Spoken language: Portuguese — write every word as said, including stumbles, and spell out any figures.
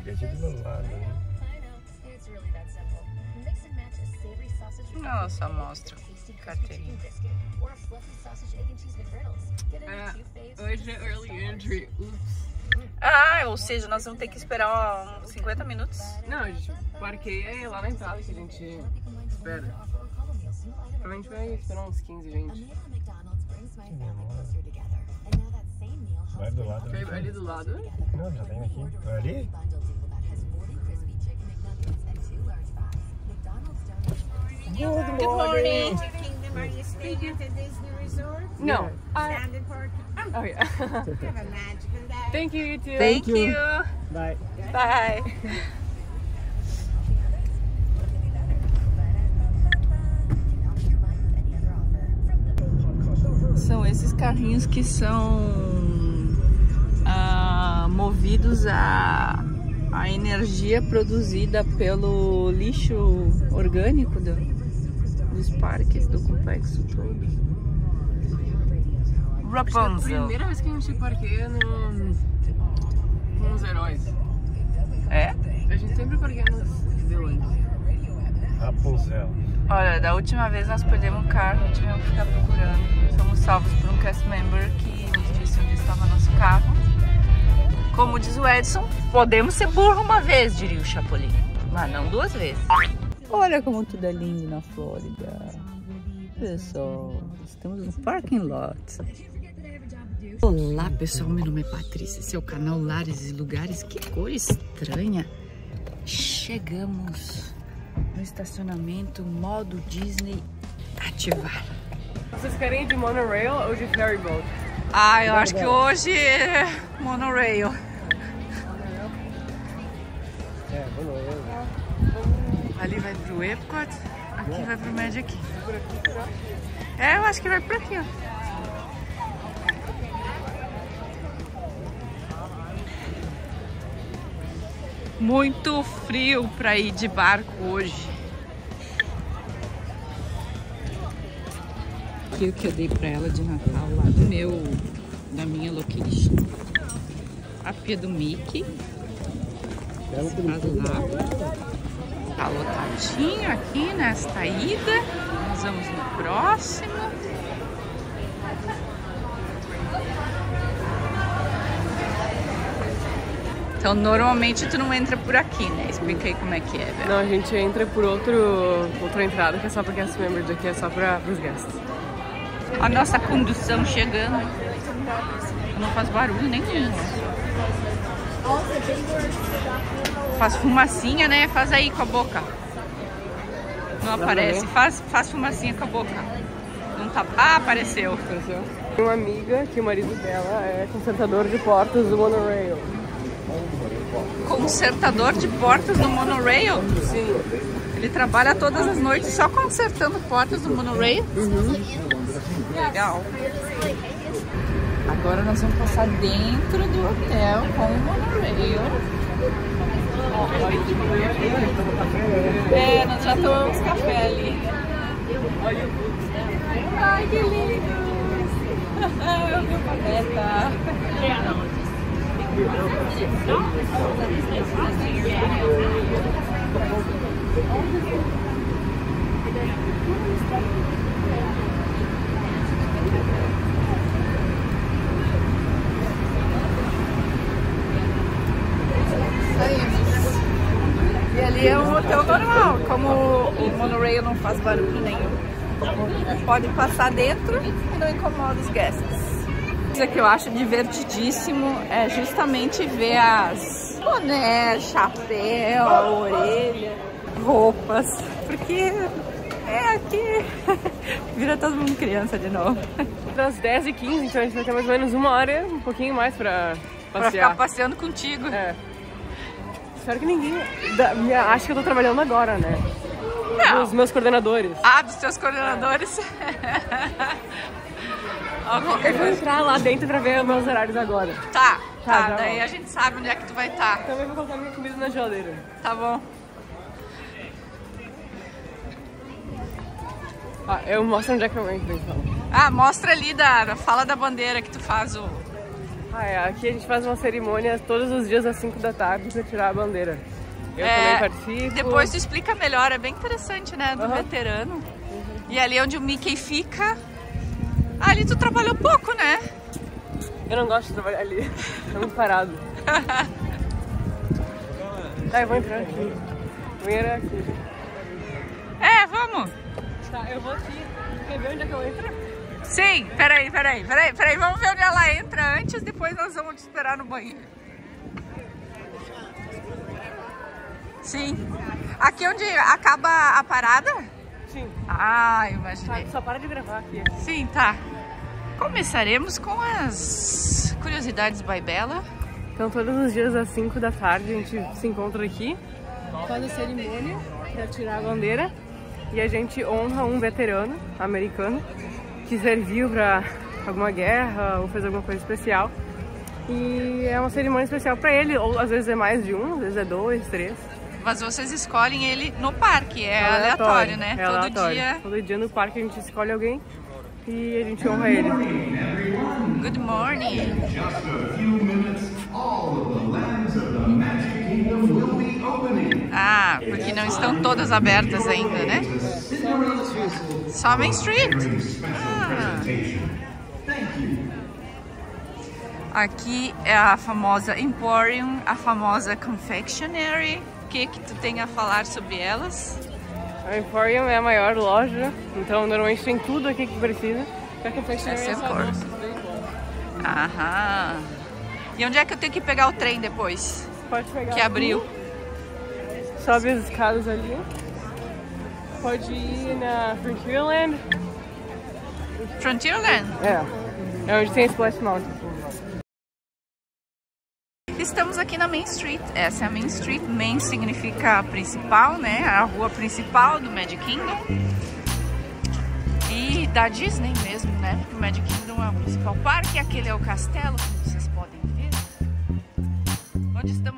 aqui do lado, né? Nossa, mostra carteirinha. É, hoje é early entry. Ups. Ah, ou seja, nós vamos ter que esperar uns cinquenta minutos. Não, a gente parqueia lá na entrada que a gente espera. Provavelmente vai esperar uns quinze, vinte. Vai do lado. Foi ali do lado? Não, já tem aqui. Vai ali? Good morning. Kingdom, are you staying at the Disney Resort? No. I, Standard Park. oh yeah. Have a magical day. Thank you, you too. Thank you. Vai. Bye. São esses carrinhos que são ah, movidos a, a energia produzida pelo lixo orgânico do, dos parques, do complexo todo. Acho que é a Rapunzel. primeira vez que a gente parqueia no, com os heróis. É? A gente sempre parqueia nos vilões. Rapunzel. Olha, da última vez nós perdemos o carro, tivemos que ficar procurando. Fomos salvos por um cast member que nos disse onde estava nosso carro. Como diz o Edson, podemos ser burro uma vez, diria o Chapolin, mas não duas vezes. Olha como tudo é lindo na Flórida. Pessoal, estamos no parking lot. Olá pessoal, meu nome é Patrícia, esse é o canal Lares e Lugares. Que cor estranha. Chegamos no estacionamento modo Disney ativar. Vocês querem ir de monorail ou de ferry boat? Ah, eu acho que hoje é monorail. É, vamos lá. Ali vai pro Epcot, aqui vai pro Magic Kingdom. É, eu acho que vai por aqui, ó. Muito frio pra ir de barco hoje. Aqui o que eu dei pra ela de Natal lá do meu, da minha location. A pia do Mickey. Faz lá. Tá lotadinho aqui nesta ida. Nós vamos no próximo. Então normalmente tu não entra por aqui, né? Explica aí como é que é, velho. Não, a gente entra por outro, outra entrada que é só para guest members, aqui é só para os guests. A nossa condução chegando. Não faz barulho nenhum. Faz fumacinha, né? Faz aí com a boca. Não aparece. Faz, faz fumacinha com a boca. Não tá... Ah, apareceu. Apareceu? Tem uma amiga que o marido dela é consertador de portas do monorail. Consertador de portas do monorail? Sim. Ele trabalha todas as noites só consertando portas do monorail? Uhum. Legal. Agora nós vamos passar dentro do hotel com o monorail. É, nós já tomamos café ali. Ai, que lindo! Eu vi o pateta. E ali é um hotel normal, como o monorail não faz barulho nenhum. Pode passar dentro e não incomoda os guests. Coisa que eu acho divertidíssimo é justamente ver as boné, chapéu, a orelha, roupas, porque é aqui vira todo mundo criança de novo. Das dez e quinze, então a gente vai ter mais ou menos uma hora, um pouquinho mais pra passear. Pra ficar passeando contigo. É. Espero que ninguém da, me ache que eu tô trabalhando agora, né? Não. Dos meus coordenadores. Ah, dos teus coordenadores. Okay. Eu vou entrar lá dentro pra ver meus horários agora. Tá, tá, Tá, daí bom. a gente sabe onde é que tu vai estar. Tá. Também vou colocar minha comida na geladeira. Tá bom. Ah, eu mostro onde é que eu entro, então. Ah, mostra ali, da, fala da bandeira que tu faz o... Ah, é. Aqui a gente faz uma cerimônia todos os dias às cinco da tarde pra tirar a bandeira. Eu É, também participo. Depois tu explica melhor, é bem interessante, né? Do Uhum. veterano. Uhum. E ali onde o Mickey fica. Ah, ali tu trabalhou pouco, né? Eu não gosto de trabalhar ali. É muito parado. Tá, eu vou entrar aqui. O banheiro é aqui. É, vamos. Tá, eu vou aqui. Quer ver onde é que eu entro? Sim, peraí, peraí, peraí, peraí. Vamos ver onde ela entra antes, depois nós vamos te esperar no banheiro. Sim. Aqui onde acaba a parada? Sim. Ah, eu imaginei. Tá, só para de gravar aqui. Sim, tá. Começaremos com as curiosidades Baibela. Então todos os dias às cinco da tarde a gente se encontra aqui, faz a cerimônia para tirar a bandeira e a gente honra um veterano americano que serviu para alguma guerra ou fez alguma coisa especial. E é uma cerimônia especial para ele, ou às vezes é mais de um, às vezes é dois, três. Mas vocês escolhem ele no parque, é aleatório, né? É Todo aleatório. dia. Todo dia no parque a gente escolhe alguém e a gente honra ele. Good morning. Ah, porque não estão todas abertas ainda, né? Só Main Street. Ah. Aqui é a famosa Emporium, a famosa Confectionery. O que que tu tem a falar sobre elas? A Emporium é a maior loja, então normalmente tem tudo aqui que precisa. A Confectionery Essa é é só cor. doces bem bom. Aham. E onde é que eu tenho que pegar o trem depois? Pode pegar Que abriu. aqui, sobe as escadas ali. Pode ir na Frontierland. Frontierland? É. É onde tem Splash Mountain. Estamos aqui na Main Street. Essa é a Main Street. Main significa a principal, né? A rua principal do Magic Kingdom. E da Disney mesmo, né? Porque o Magic Kingdom é o principal parque. Aquele é o castelo, como vocês podem ver. Onde estamos